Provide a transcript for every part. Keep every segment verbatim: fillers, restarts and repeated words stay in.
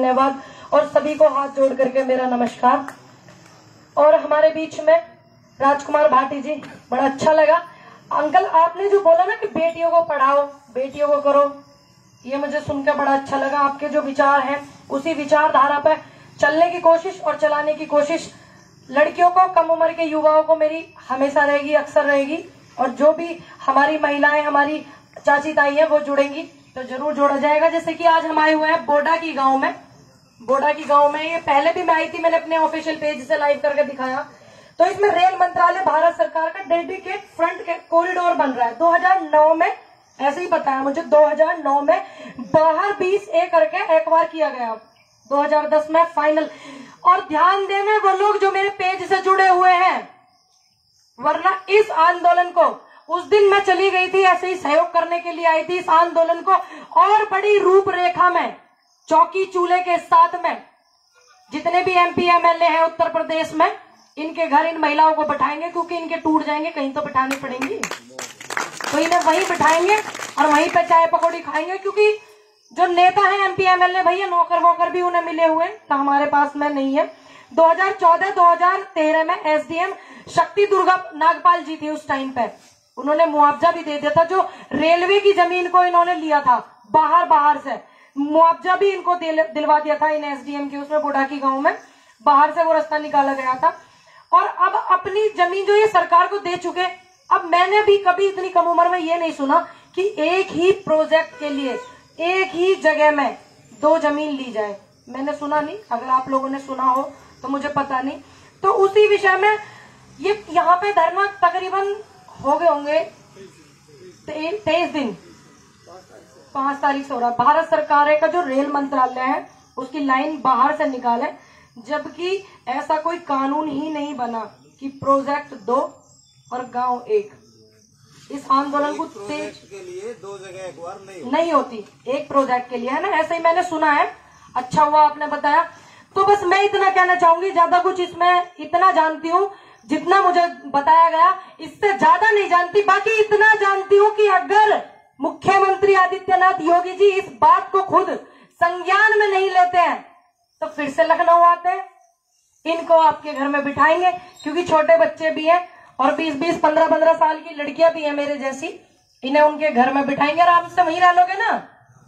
धन्यवाद और सभी को हाथ जोड़ करके मेरा नमस्कार। और हमारे बीच में राजकुमार भाटी जी, बड़ा अच्छा लगा। अंकल आपने जो बोला ना कि बेटियों को पढ़ाओ, बेटियों को करो, ये मुझे सुनकर बड़ा अच्छा लगा। आपके जो विचार हैं उसी विचारधारा पर चलने की कोशिश और चलाने की कोशिश लड़कियों को, कम उम्र के युवाओं को मेरी हमेशा रहेगी, अक्सर रहेगी। और जो भी हमारी महिलाएं, हमारी चाची ताई है वो जुड़ेंगी तो जरूर जोड़ा जाएगा। जैसे कि आज हम आए हुए हैं बोडा की गांव में। बोडा की गांव में ये पहले भी मैं आई थी, मैंने अपने ऑफिशियल पेज से लाइव करके दिखाया। तो इसमें रेल मंत्रालय भारत सरकार का डेडिकेट फ्रंट कॉरिडोर बन रहा है। दो हज़ार नौ में ऐसे ही बताया मुझे, दो हज़ार नौ में बाहर बीस ए करके एक बार किया गया, दो हज़ार दस में फाइनल। और ध्यान देना वो लोग जो मेरे पेज से जुड़े हुए हैं, वरना इस आंदोलन को, उस दिन मैं चली गई थी ऐसे ही सहयोग करने के लिए आई थी, इस आंदोलन को और बड़ी रूपरेखा में, चौकी चूल्हे के साथ में जितने भी एमपी एमएलए हैं उत्तर प्रदेश में, इनके घर इन महिलाओं को बैठाएंगे, क्योंकि इनके टूट जाएंगे, कहीं तो बैठाने पड़ेंगी, तो इन्हें वहीं बैठाएंगे और वहीं पे चाय पकौड़ी खाएंगे। क्योंकि जो नेता है एमपी एमएलए भैया, नौकर वोकर भी उन्हें मिले हुए, तो हमारे पास में नहीं है। दो हज़ार चौदह दो हज़ार तेरह में एसडीएम शक्ति दुर्गा नागपाल जी थी, उस टाइम पे उन्होंने मुआवजा भी दे दिया था। जो रेलवे की जमीन को इन्होंने लिया था बाहर बाहर से, मुआवजा भी इनको दिल, दिलवा दिया था इन एसडीएम की, उसमें बुढ़ा की गांव में बाहर से वो रास्ता निकाला गया था। और अब अपनी जमीन जो ये सरकार को दे चुके, अब मैंने भी कभी इतनी कम उम्र में ये नहीं सुना कि एक ही प्रोजेक्ट के लिए एक ही जगह में दो जमीन ली जाए। मैंने सुना नहीं, अगर आप लोगों ने सुना हो तो मुझे पता नहीं। तो उसी विषय में ये यहाँ पे धरना तकरीबन हो गए होंगे तेईस दिन, पांच तारीख से हो रहा। भारत सरकार का जो रेल मंत्रालय है उसकी लाइन बाहर से निकाले, जबकि ऐसा कोई कानून ही नहीं बना कि प्रोजेक्ट दो और गांव एक। इस आंदोलन को तेज के लिए दो जगह एक बार नहीं होती, नहीं होती, एक प्रोजेक्ट के लिए, है ना, ऐसे ही मैंने सुना है। अच्छा हुआ आपने बताया। तो बस मैं इतना कहना चाहूंगी, ज्यादा कुछ इसमें इतना जानती हूँ जितना मुझे बताया गया, इससे ज्यादा नहीं जानती। बाकी इतना जानती हूँ कि अगर मुख्यमंत्री आदित्यनाथ योगी जी इस बात को खुद संज्ञान में नहीं लेते हैं तो फिर से लखनऊ आते हैं, इनको आपके घर में बिठाएंगे, क्योंकि छोटे बच्चे भी हैं और बीस बीस पंद्रह पंद्रह साल की लड़कियां भी हैं मेरे जैसी, इन्हें उनके घर में बिठाएंगे और आप से वहीं रह लोगे ना,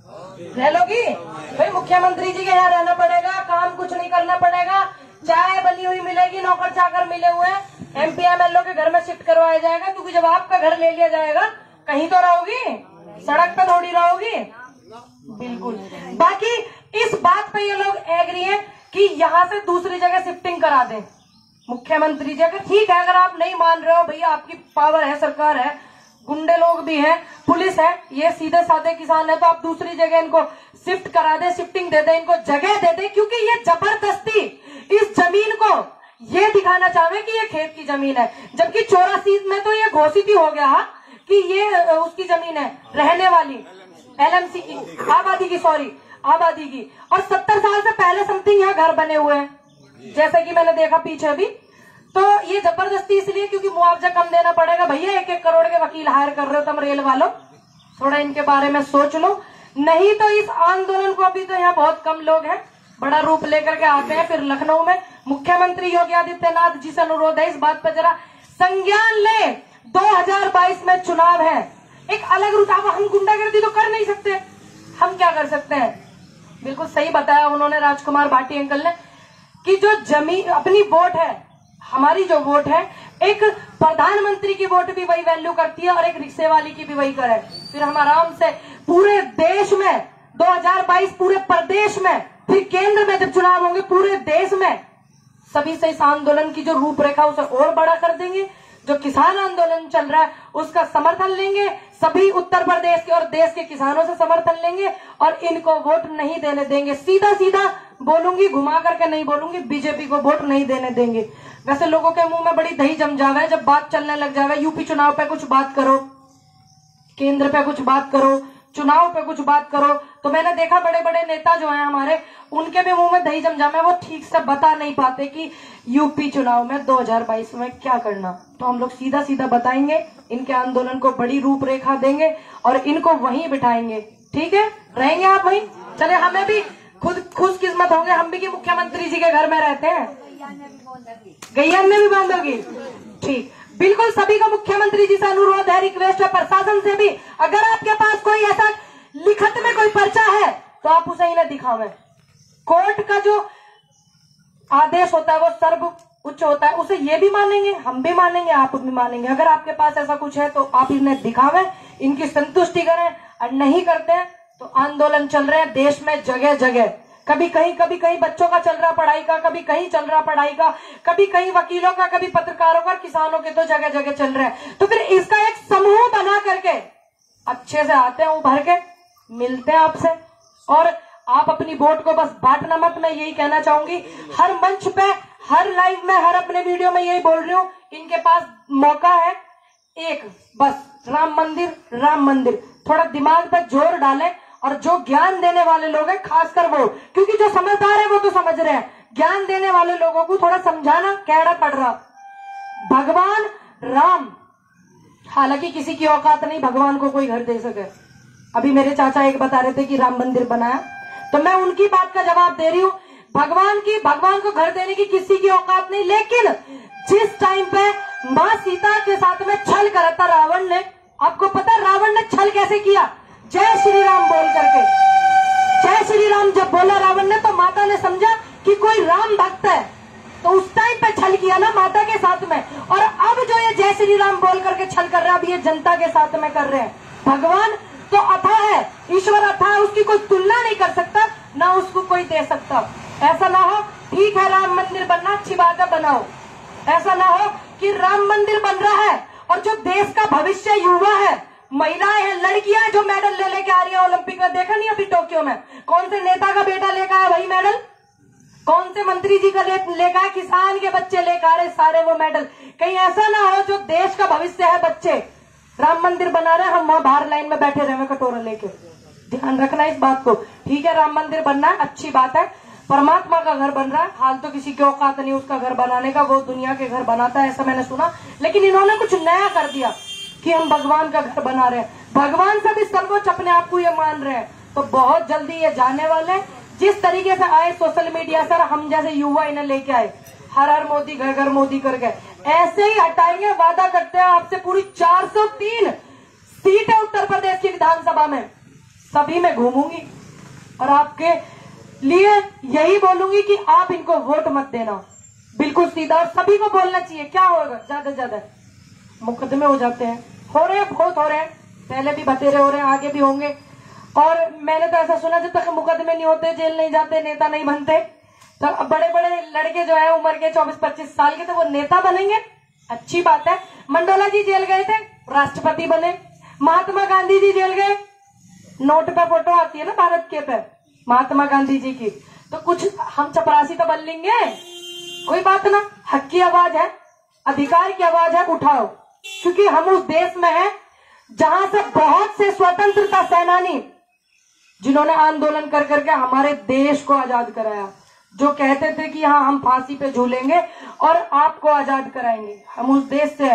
रह लोगी भाई। मुख्यमंत्री जी के यहाँ रहना पड़ेगा, काम कुछ नहीं करना पड़ेगा, चाय बनी हुई मिलेगी, नौकर चाकर मिले हुए हैं, एमपी एमएलए के घर में शिफ्ट करवाया जाएगा। क्योंकि जब आपका घर ले लिया जाएगा कहीं तो रहोगी, सड़क पे थोड़ी रहोगी। बिल्कुल। बाकी इस बात पे ये लोग एग्री हैं कि यहाँ से दूसरी जगह शिफ्टिंग करा दें। मुख्यमंत्री जी अगर ठीक है, अगर आप नहीं मान रहे हो भैया, आपकी पावर है, सरकार है, गुंडे लोग भी हैं, पुलिस है, ये सीधे साधे किसान है, तो आप दूसरी जगह इनको शिफ्ट करा दे, शिफ्टिंग दे दे, इनको जगह दे दे। क्योंकि ये जबरदस्ती इस जमीन को ये दिखाना चाहे कि ये खेत की जमीन है, जबकि चौरासी में तो ये घोषित ही हो गया कि ये उसकी जमीन है रहने वाली, एलएमसी की, आबादी की, सॉरी आबादी की। और सत्तर साल से पहले समथिंग यहाँ घर बने हुए हैं, जैसे कि मैंने देखा पीछे भी। तो ये जबरदस्ती इसलिए क्योंकि मुआवजा कम देना पड़ेगा। भैया एक एक करोड़ के वकील हायर कर रहे हो तुम रेल वालों, थोड़ा इनके बारे में सोच लो। नहीं तो इस आंदोलन को, अभी तो यहाँ बहुत कम लोग हैं, बड़ा रूप लेकर के आते हैं। फिर लखनऊ में मुख्यमंत्री योगी आदित्यनाथ जी से अनुरोध है, इस बात पर जरा संज्ञान ले। दो हज़ार बाईस में चुनाव है, एक अलग रूप। हम गुंडागर्दी तो कर नहीं सकते, हम क्या कर सकते हैं? बिल्कुल सही बताया उन्होंने, राजकुमार भाटी अंकल ने, कि जो जमीन अपनी वोट है, हमारी जो वोट है, एक प्रधानमंत्री की वोट भी वही वैल्यू करती है और एक रिक्शे वाली की भी वही करे। फिर हम आराम से पूरे देश में दो हज़ार बाईस पूरे प्रदेश में, फिर केंद्र में जब चुनाव होंगे पूरे देश में, सभी से इस आंदोलन की जो रूपरेखा उसे और बड़ा कर देंगे। जो किसान आंदोलन चल रहा है उसका समर्थन लेंगे, सभी उत्तर प्रदेश के और देश के किसानों से समर्थन लेंगे और इनको वोट नहीं देने देंगे। सीधा सीधा बोलूंगी, घुमा करके नहीं बोलूंगी, बीजेपी को वोट नहीं देने देंगे। वैसे लोगों के मुंह में बड़ी दही जम जावे जब बात चलने लग जावे, यूपी चुनाव पे कुछ बात करो, केंद्र पे कुछ बात करो, चुनाव पे कुछ बात करो। तो मैंने देखा बड़े बड़े नेता जो हैं हमारे, उनके भी मुंह में दही जम जावे, वो ठीक से बता नहीं पाते कि यूपी चुनाव में दो हज़ार बाईस में क्या करना। तो हम लोग सीधा सीधा बताएंगे, इनके आंदोलन को बड़ी रूपरेखा देंगे और इनको वहीं बिठाएंगे। ठीक है, रहेंगे आप वहीं? चले, हमें भी खुद खुशकिस्मत होंगे हम भी कि मुख्यमंत्री जी के घर में रहते हैं। गैया में भी बांधोगी, ठीक। बिल्कुल सभी का मुख्यमंत्री जी से अनुरोध है, रिक्वेस्ट है, प्रशासन से भी, अगर आपके पास कोई ऐसा लिखत में कोई पर्चा है तो आप उसे इन्हें दिखावें। कोर्ट का जो आदेश होता है वो सर्व उच्च होता है, उसे ये भी मानेंगे, हम भी मानेंगे, आप भी मानेंगे। अगर आपके पास ऐसा कुछ है तो आप इन्हें दिखावें, इनकी संतुष्टि करें, और नहीं करते हैं तो आंदोलन चल रहे हैं देश में जगह जगह। कभी कहीं कभी कहीं बच्चों का चल रहा पढ़ाई का, कभी कहीं चल रहा पढ़ाई का, कभी कहीं वकीलों का, कभी पत्रकारों का, किसानों के, तो जगह जगह चल रहे हैं। तो फिर इसका एक समूह बना करके अच्छे से आते हैं, उभर के मिलते हैं आपसे, और आप अपनी वोट को बस बांटना मत। मैं यही कहना चाहूंगी, हर मंच पे, हर लाइव में, हर अपने वीडियो में यही बोल रही हूँ, इनके पास मौका है एक, बस राम मंदिर, राम मंदिर। थोड़ा दिमाग पे जोर डालें, और जो ज्ञान देने वाले लोग हैं, खासकर वो, क्योंकि जो समझदार है वो तो समझ रहे हैं, ज्ञान देने वाले लोगों को थोड़ा समझाना कहना पड़ रहा। भगवान राम, हालांकि किसी की औकात नहीं भगवान को कोई घर दे सके। अभी मेरे चाचा एक बता रहे थे कि राम मंदिर बनाया, तो मैं उनकी बात का जवाब दे रही हूँ, भगवान की भगवान को घर देने की किसी की औकात नहीं। लेकिन जिस टाइम पे माँ सीता के साथ में छल करा था रावण ने, आपको पता रावण ने छल कैसे किया? जय श्री राम बोल करके, जय श्री राम जब बोला रावण ने, तो माता ने समझा कि कोई राम भक्त है, तो उस टाइम पे छल किया ना माता के साथ में। और अब जो ये जय श्री राम बोल करके छल कर रहे हैं, अब ये जनता के साथ में कर रहे हैं। भगवान तो अथा है, ईश्वर अथा है, उसकी कोई तुलना नहीं कर सकता, ना उसको कोई दे सकता। ऐसा ना हो, ठीक है राम मंदिर बनना अच्छी बात है, बनाओ। ऐसा ना हो कि राम मंदिर बन रहा है और जो देश का भविष्य युवा है, महिलाएं हैं, लड़कियां हैं, जो मेडल ले लेके आ रही है ओलंपिक में। देखा नहीं अभी टोक्यो में कौन से नेता का बेटा लेकर आया भाई मेडल, कौन से मंत्री जी का लेकर आया, किसान के बच्चे लेकर आ रहे सारे वो मेडल। कहीं ऐसा ना हो जो देश का भविष्य है, बच्चे राम मंदिर बना रहे हैं, हम वहां बाहर लाइन में बैठे रहे कटोरा लेके। ध्यान रखना इस बात को, ठीक है। राम मंदिर बनना है, अच्छी बात है, परमात्मा का घर बन रहा है। हाल तो किसी की औकात नहीं उसका घर बनाने का, वो दुनिया के घर बनाता है, ऐसा मैंने सुना। लेकिन इन्होंने कुछ नया कर दिया कि हम भगवान का घर बना रहे हैं, भगवान से भी सर्वोच्च अपने आप को ये मान रहे हैं। तो बहुत जल्दी ये जाने वाले, जिस तरीके से आए सोशल मीडिया सर, हम जैसे युवा इन्हें लेके आए, हर हर मोदी घर घर मोदी करके, ऐसे ही हटाएंगे। वादा करते हैं आपसे, पूरी चार सौ तीन सीट है उत्तर प्रदेश की विधानसभा में, सभी में घूमूंगी और आपके लिए यही बोलूंगी कि आप इनको वोट मत देना, बिल्कुल सीधा। और सभी को बोलना चाहिए, क्या होगा, ज्यादा से ज्यादा मुकदमे हो जाते हैं, हो रहे हैं, बहुत हो रहे हैं, पहले भी बतेरे हो रहे हैं, आगे भी होंगे। और मैंने तो ऐसा सुना, जब तक मुकदमे नहीं होते, जेल नहीं जाते, नेता नहीं बनते, तो बड़े बड़े लड़के जो है उम्र के चौबीस पच्चीस साल के, तो वो नेता बनेंगे, अच्छी बात है। मंडोला जी जेल गए थे, राष्ट्रपति बने। महात्मा गांधी जी जेल गए, नोट पे फोटो आती है ना भारत के पे महात्मा गांधी जी की, तो कुछ हम चपरासी तो बन लेंगे, कोई बात ना। हक की आवाज है, अधिकार की आवाज है, उठाओ, क्योंकि हम उस देश में हैं जहां से बहुत से स्वतंत्रता सेनानी, जिन्होंने आंदोलन कर करके हमारे देश को आजाद कराया, जो कहते थे कि हाँ हम फांसी पे झूलेंगे और आपको आजाद कराएंगे, हम उस देश से है।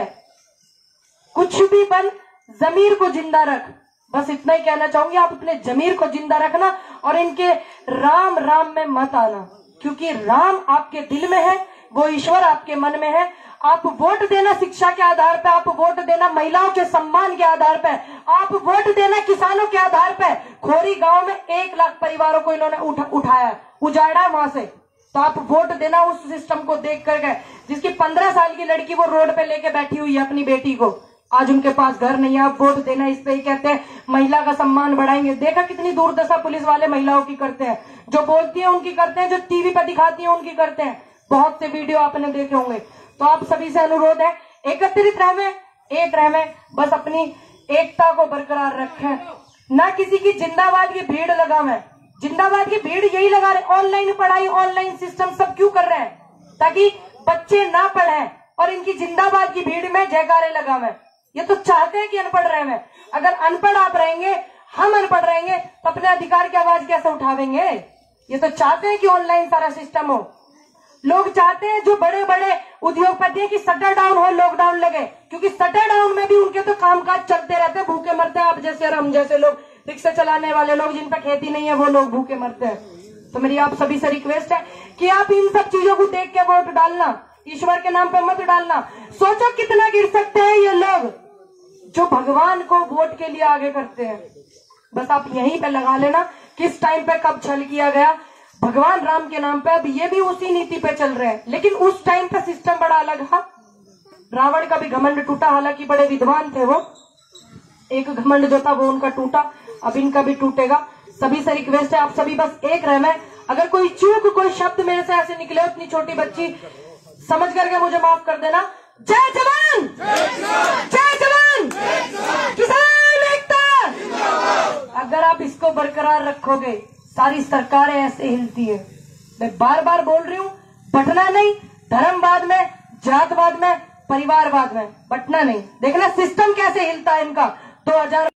कुछ भी बन, जमीर को जिंदा रख, बस इतना ही कहना चाहूंगी। आप अपने जमीर को जिंदा रखना और इनके राम राम में मत आना, क्योंकि राम आपके दिल में है, वो ईश्वर आपके मन में है। आप वोट देना शिक्षा के आधार पे, आप वोट देना महिलाओं के सम्मान के आधार पे, आप वोट देना किसानों के आधार पे। खोरी गांव में एक लाख परिवारों को इन्होंने उठा, उठाया, उजाड़ा है वहां से, तो आप वोट देना उस सिस्टम को देख कर गए, जिसकी पंद्रह साल की लड़की वो रोड पे लेके बैठी हुई है अपनी बेटी को, आज उनके पास घर नहीं है। आप वोट देना, इस पे ही कहते हैं महिला का सम्मान बढ़ाएंगे। देखा कितनी दुर्दशा पुलिस वाले महिलाओं की करते हैं, जो बोलती है उनकी करते हैं, जो टीवी पर दिखाती है उनकी करते हैं। बहुत से वीडियो आपने देखे होंगे। तो आप सभी से अनुरोध है, एकत्रित रहें, एक रहें, बस अपनी एकता को बरकरार रखें, ना किसी की जिंदाबाद की भीड़ लगावें। जिंदाबाद की भीड़ यही लगा रहे, ऑनलाइन पढ़ाई, ऑनलाइन सिस्टम सब क्यों कर रहे हैं, ताकि बच्चे ना पढ़ें और इनकी जिंदाबाद की भीड़ में जयकारे लगावें। ये तो चाहते हैं कि अनपढ़ रहें। अगर अनपढ़ आप रहेंगे, हम अनपढ़ रहेंगे, तो अपने अधिकार की आवाज कैसे उठावेंगे। ये तो चाहते हैं कि ऑनलाइन सारा सिस्टम हो। लोग चाहते हैं जो बड़े बड़े उद्योगपति हैं कि शटर डाउन हो, लॉकडाउन लगे, क्योंकि शटर डाउन में भी उनके तो कामकाज चलते रहते हैं, भूखे मरते हैं। आप जैसे और हम जैसे लोग, रिक्शा चलाने वाले लोग, जिन पर खेती नहीं है, वो लोग भूखे मरते हैं। तो मेरी आप सभी से रिक्वेस्ट है कि आप इन सब चीजों को देख के वोट डालना, ईश्वर के नाम पे मत डालना। सोचो कितना गिर सकते हैं ये लोग जो भगवान को वोट के लिए आगे करते हैं। बस आप यहीं पे लगा लेना किस टाइम पे कब छल किया गया भगवान राम के नाम पे। अब ये भी उसी नीति पे चल रहे हैं, लेकिन उस टाइम पे सिस्टम बड़ा अलग था। रावण का भी घमंड टूटा, हालांकि बड़े विद्वान थे वो, एक घमंड जो था वो उनका टूटा, अब इनका भी टूटेगा। सभी से रिक्वेस्ट है आप सभी बस एक रहना है। अगर कोई चूक कोई शब्द मेरे से ऐसे निकले, उतनी छोटी बच्ची समझ करके मुझे माफ कर देना। जय जवान, जय जवान, किसान एकता। अगर आप इसको बरकरार रखोगे सारी सरकारें ऐसे हिलती है। मैं बार बार बोल रही हूँ, बटना नहीं, धर्मवाद में, जातवाद में, परिवारवाद में बटना नहीं। देखना सिस्टम कैसे हिलता है इनका। दो हजार